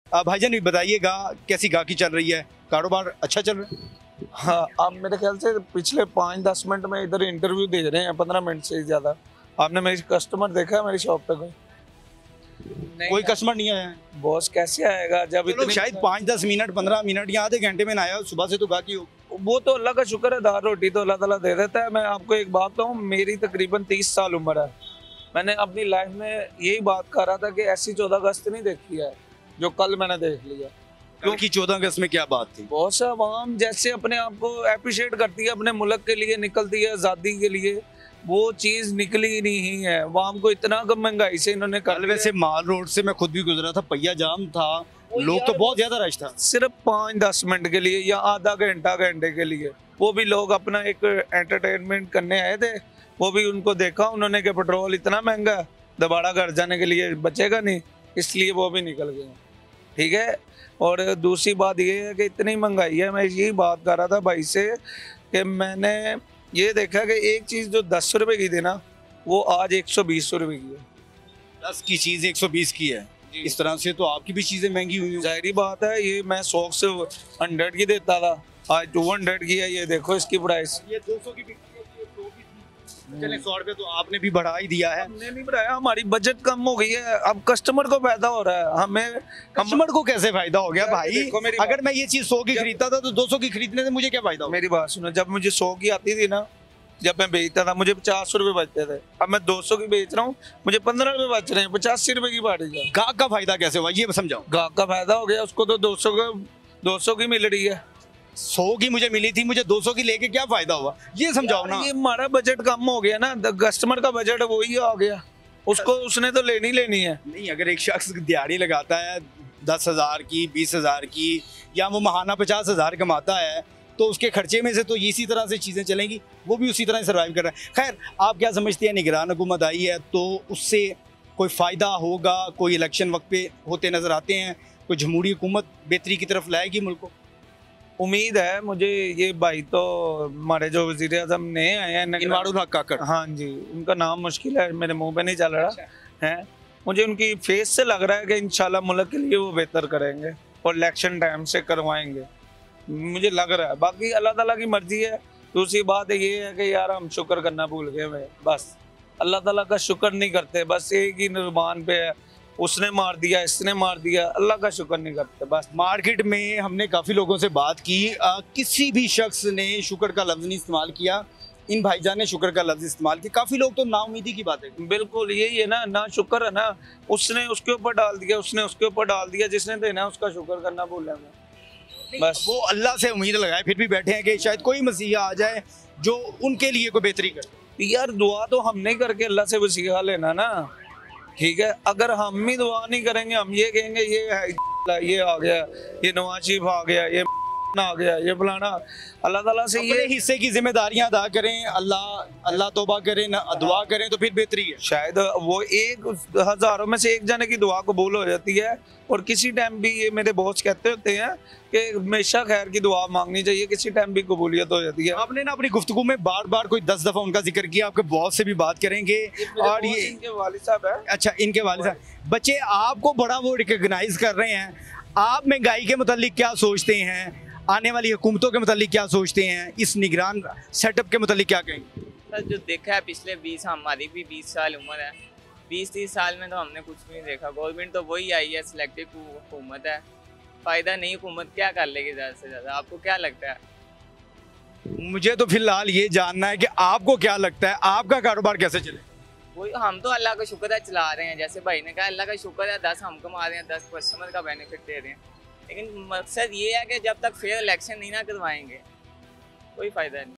भाईजान ये बताइएगा कैसी गाहकी चल रही है, कारोबार अच्छा चल रहा है? हाँ, आप मेरे ख्याल से पिछले 5-10 मिनट में इधर इंटरव्यू दे रहे हैं, 15 मिनट से ज़्यादा। आपने मेरी कस्टमर देखा है मेरी शॉप पे कोई? कोई कस्टमर नहीं आया है? बॉस कैसे आएगा जब चलो इतनी शायद 5-10 मिनट 15 मिनट या आधे घंटे में ना आया, सुबह से तो गाहकी हो। वो तो अल्लाह का शुक्र है, दाल रोटी तो अल्लाह ताला दे देता है। मैं आपको एक बात कहूँ, मेरी तकरीबन 30 साल उम्र है। मैंने अपनी लाइफ में यही बात कर रहा था कि ऐसी 14 अगस्त नहीं देखी है जो कल मैंने देख लिया। क्योंकि 14 अगस्त में क्या बात थी? बहुत सा आवाम जैसे अपने आप को अप्रिशिएट करती है, अपने मुल्क के लिए निकलती है, आज़ादी के लिए, वो चीज़ निकली ही नहीं है। आवाम को इतना कम महंगाई से इन्होंने कर कल वैसे माल रोड से मैं खुद भी गुजरा था, पहिया जाम था, लोग तो बहुत ज्यादा रश था। सिर्फ 5-10 मिनट के लिए या आधा घंटा घंटे के लिए, वो भी लोग अपना एक एंटरटेनमेंट करने आए थे। वो भी उनको देखा उन्होंने कि पेट्रोल इतना महंगा है, दोबारा घर जाने के लिए बचेगा नहीं, इसलिए वो भी निकल गए। ठीक है। और दूसरी बात ये है कि इतनी महंगाई है, मैं यही बात कर रहा था भाई से कि मैंने ये देखा कि एक चीज़ जो 10 रुपए की थी ना, वो आज 120 रुपए की है। 10 की चीज 120 की है। इस तरह से तो आपकी भी चीजें महंगी हुई हैं। जाहिर बात है, ये मैं 100 से 100 की देता था, आज 200 की है। ये देखो इसकी प्राइस, ये 200 की बिकती है, ये 100 की थी। चले 100 रुपए तो आपने भी बढ़ा ही दिया है। हमने नहीं बढ़ाया, हमारी बजट कम हो गई है। अब कस्टमर को फायदा हो रहा है, हमें कस्टमर को कैसे फायदा हो गया भाई? देखो मेरी अगर मैं ये चीज 100 की खरीदता था तो 200 की खरीदने से मुझे क्या फायदा हो? मेरी बात सुनो, जब मुझे 100 की आती थी ना, जब मैं बेचता था मुझे 50 रुपए बचते थे। अब मैं 200 की बेच रहा हूँ, मुझे 15 रुपए बच रहे हैं, 85 रुपए की बाड़ी है। गाहक का फायदा कैसे हुआ ये समझाओ। गाहक का फायदा हो गया, उसको तो 200 की मिल रही है। 100 की मुझे मिली थी, मुझे 200 की लेके क्या फायदा हुआ ये समझाओ ना। ये हमारा बजट कम हो गया ना, कस्टमर का बजट वही आ गया, उसको उसने तो लेनी है। नहीं, अगर एक शख्स दिहाड़ी लगाता है 10,000 की, 20,000 की, या वो महाना 50,000 कमाता है, तो उसके खर्चे में से तो इसी तरह से चीज़ें चलेंगी, वो भी उसी तरह सर्वाइव कर रहा है। खैर, आप क्या समझते हैं, निगरान हुकूमत आई है तो उससे कोई फ़ायदा होगा? कोई इलेक्शन वक्त पे होते नज़र आते हैं, कोई जमहूरी हुकूमत बेहतरी की तरफ लाएगी मुल्क को? उम्मीद है मुझे। ये भाई तो हमारे जो वज़ीर आज़म नए आए हैं, इनवारुल हक काकड़, हाँ जी, उनका नाम मुश्किल है, मेरे मुंह पे नहीं चल रहा है। मुझे उनकी फेस से लग रहा है कि इंशाल्लाह मुल्क के लिए वो बेहतर करेंगे और इलेक्शन टाइम से करवाएंगे, मुझे लग रहा है। बाकी अल्लाह ताला की मर्जी है। दूसरी बात ये है कि यार हम शुक्र करना भूल गए हैं, बस अल्लाह ताला का शुक्र नहीं करते, बस एक ही जुबान पे है, उसने मार दिया, इसने मार दिया, अल्लाह का शुक्र नहीं करते बस। मार्केट में हमने काफ़ी लोगों से बात की, किसी भी शख्स ने शुक्र का लफ्ज़ नहीं इस्तेमाल किया। इन भाईजान ने शुक्र का लफ्ज़ इस्तेमाल किया। काफ़ी लोग तो नाउमीदी की बातें। बिल्कुल यही है ना, ना शुक्र है ना, उसने उसके ऊपर डाल दिया, उसने उसके ऊपर डाल दिया, जिसने देना उसका शुक्र करना भूला मैं। बस वो अल्लाह से उम्मीद लगाए फिर भी बैठे हैं कि शायद कोई मसीहा आ जाए जो उनके लिए कोई बेहतरी करे। यार दुआ तो हमने करके अल्लाह से वसीहा लेना ना, ठीक है। अगर हम ही दुआ नहीं करेंगे, हम ये कहेंगे ये है, ये आ गया, ये नवाज शरीफ आ गया, ये आ गया, ये फलाना, अल्लाह ताला से ये हिस्से की जिम्मेदारियां अदा करें, अल्लाह तौबा करें, दुआ करें तो फिर बेहतरी है। शायद वो एक हजारों में से एक जने की दुआ कबूल हो जाती है। और किसी टाइम भी ये मेरे बॉस कहते होते हैं कि हमेशा खैर की दुआ मांगनी चाहिए, किसी टाइम भी कबूलियत हो जाती है। आपने ना अपनी गुफ्तगू में बार बार कोई 10 दफा उनका जिक्र किया, आपके बॉस से भी बात करेंगे। और ये इनके वालिद साहब है। अच्छा, इनके वालिद साहब, बच्चे आपको बड़ा वो रिकॉग्नाइज कर रहे हैं। आप महंगाई के मुतालिक क्या सोचते हैं, आने वाली हुकूमतों के मुतालिक क्या सोचते हैं, इस निगरान सेटअप के मुतालिक क्या कहेंगे? सर जो देखा है पिछले 20, हमारी भी 20 साल उम्र है, 20-30 साल में तो हमने कुछ भी नहीं देखा। गवर्नमेंट तो वही आई है, सिलेक्टिव हुकूमत है, फ़ायदा नहीं, हुकूमत क्या कर लेगी ज़्यादा से ज़्यादा? आपको क्या लगता है? मुझे तो फिलहाल ये जानना है कि आपको क्या लगता है, आपका कारोबार कैसे चले? वही, हम तो अल्लाह का शुक्र है चला रहे हैं, जैसे भाई ने कहा अल्लाह का शुक्र है, 10 हम कमा रहे हैं, 10 कस्टमर का बेनिफिट दे रहे हैं। लेकिन मकसद ये है कि जब तक फेयर इलेक्शन नहीं ना करवाएंगे कोई फ़ायदा नहीं।